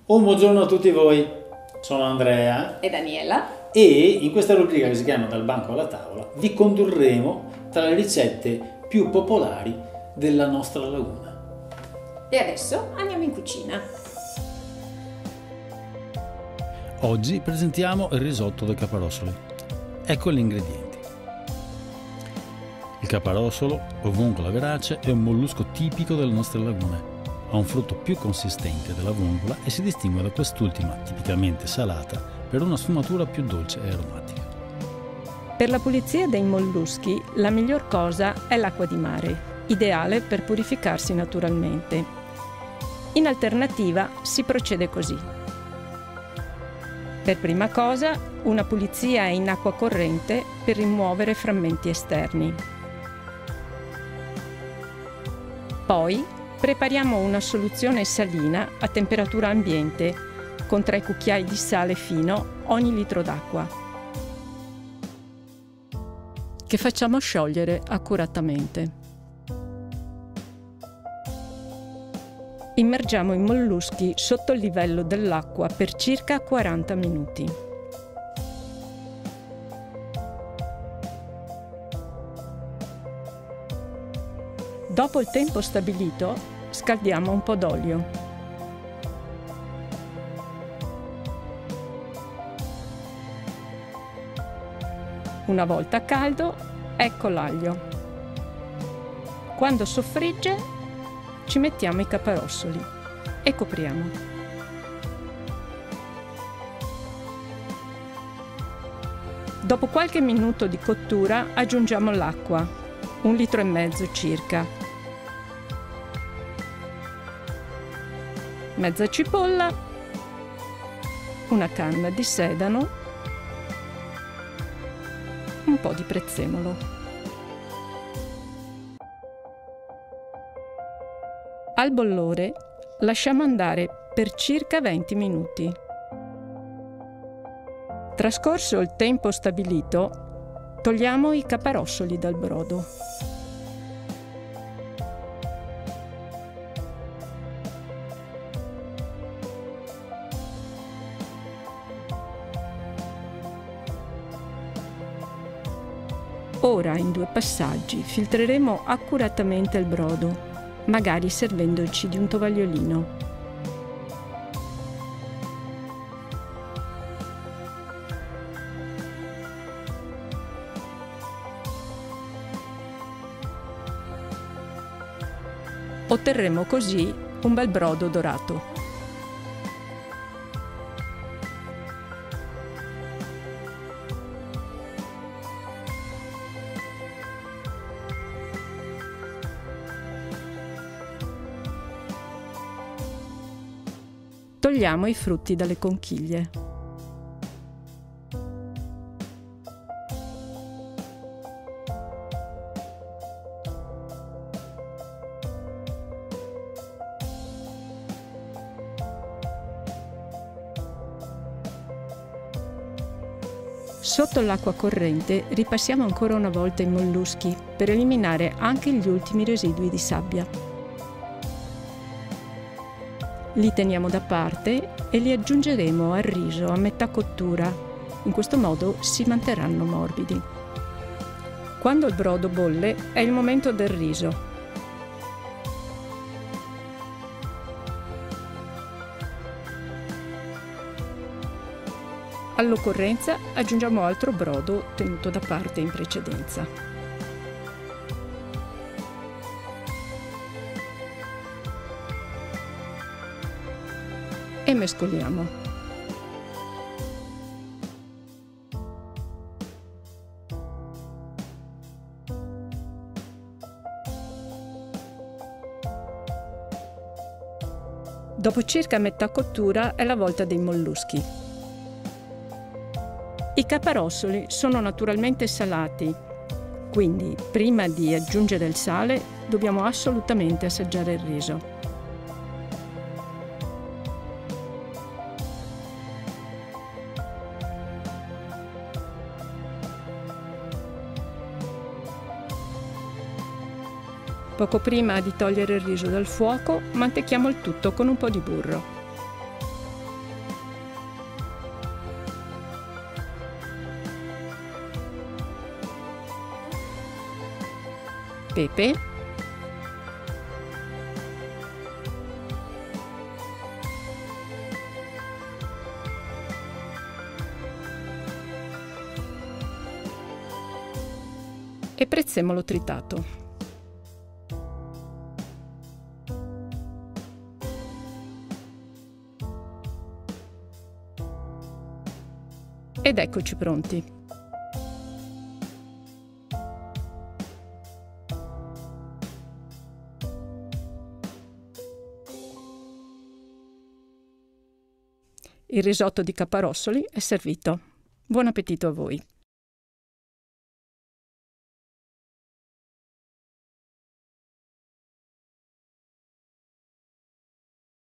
Un buongiorno a tutti voi, sono Andrea e Daniela e in questa rubrica che si chiama Dal banco alla tavola vi condurremo tra le ricette più popolari della nostra laguna. E adesso andiamo in cucina. Oggi presentiamo il risotto dei caparosoli. Ecco gli ingredienti. Il caparosolo, o vongola verace, è un mollusco tipico delle nostre lagune. Ha un frutto più consistente della vongola e si distingue da quest'ultima, tipicamente salata, per una sfumatura più dolce e aromatica. Per la pulizia dei molluschi, la miglior cosa è l'acqua di mare, ideale per purificarsi naturalmente. In alternativa si procede così. Per prima cosa, una pulizia in acqua corrente per rimuovere frammenti esterni. Poi prepariamo una soluzione salina a temperatura ambiente con 3 cucchiai di sale fino ogni litro d'acqua, che facciamo sciogliere accuratamente. Immergiamo i molluschi sotto il livello dell'acqua per circa 40 minuti. Dopo il tempo stabilito, scaldiamo un po' d'olio. Una volta caldo, ecco l'aglio. Quando soffrigge, ci mettiamo i caparosoli e copriamo. Dopo qualche minuto di cottura aggiungiamo l'acqua, 1,5 litri circa. Mezza cipolla, una canna di sedano, un po' di prezzemolo. Al bollore lasciamo andare per circa 20 minuti. Trascorso il tempo stabilito, togliamo i caparosoli dal brodo. Ora, in 2 passaggi, filtreremo accuratamente il brodo, magari servendoci di un tovagliolino. Otterremo così un bel brodo dorato. Togliamo i frutti dalle conchiglie. Sotto l'acqua corrente ripassiamo ancora una volta i molluschi per eliminare anche gli ultimi residui di sabbia. Li teniamo da parte e li aggiungeremo al riso a metà cottura. In questo modo si manterranno morbidi. Quando il brodo bolle è il momento del riso. All'occorrenza aggiungiamo altro brodo tenuto da parte in precedenza. E mescoliamo. Dopo circa metà cottura è la volta dei molluschi. I caparosoli sono naturalmente salati, quindi prima di aggiungere il sale dobbiamo assolutamente assaggiare il riso. Poco prima di togliere il riso dal fuoco, mantechiamo il tutto con un po' di burro. pepe, e prezzemolo tritato. Ed eccoci pronti. Il risotto di caparossoli è servito. Buon appetito a voi!